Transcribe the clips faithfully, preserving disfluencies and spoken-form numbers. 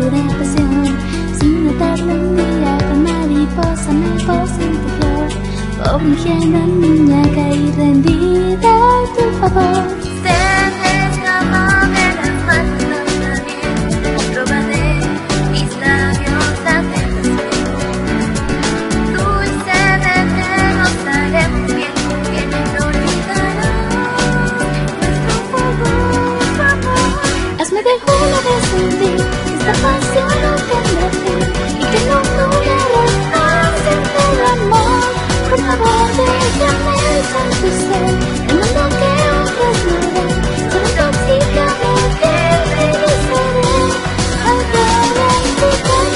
pura pasión. Sin notarlo un día con mariposa me posé interior. Pobre ingenua niña caí rendida a tu favor. Se me escapó de las manos también, roba de mis labios la tentación. Dulce veneno estaremos bien, bien no olvidarás nuestro favor, favor. Hazme de una vez sentir que esta pasión no tendrá fin y que no durará siempre el amor. Por favor, déjame satisfacer el mundo que otros no ven. Solo tóxicamente regresaré al ver en tu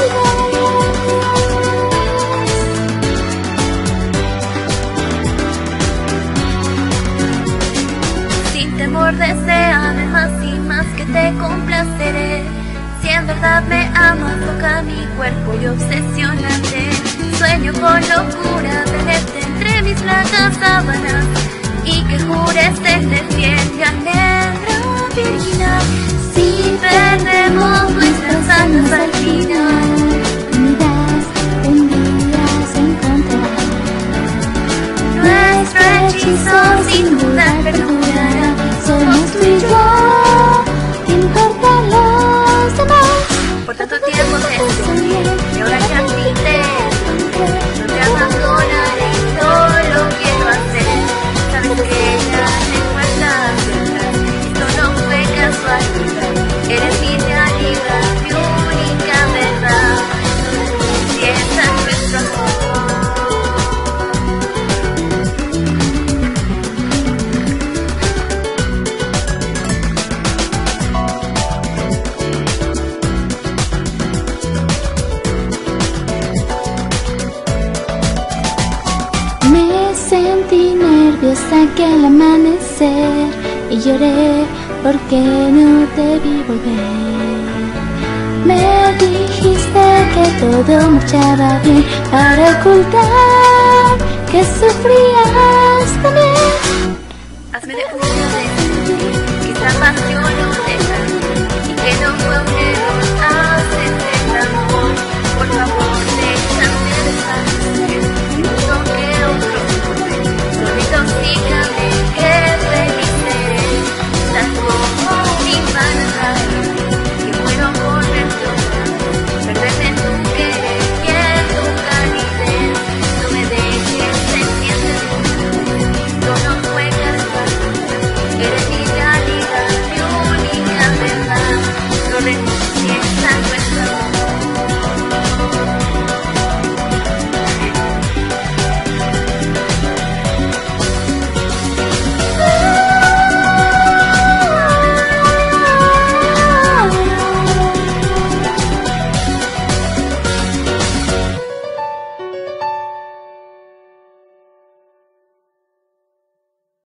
calidez. Sin temor, deséame más y más que te complaceré. Si en verdad me amas, toca mi cuerpo y obsesionate. Sueño con locura tenerte entre mis blancas sábanas y que jures serle fiel y alegre virginal. Si perdemos nuestras almas al final, unidas un día se encontrarán. Nuestro hechizo sin duda perdurará. Somos tú y yo, ¿qué importan los demás? Por tanto tiempo te soñé y ahora que a ti te no te abandonaré, no lo quiero hacer. Sabes que ya tengo esta verdad, esto no fue casualidad. Eres mi realidad, mi única verdad. Piensa en nuestro amor. Me sentí nerviosa que al amanecer y lloré porque no te vi volver. Me dijiste que todo marchaba bien para ocultar que sufrías también. Hazme de una vez sentir que esta pasión no deja y que no fue un error.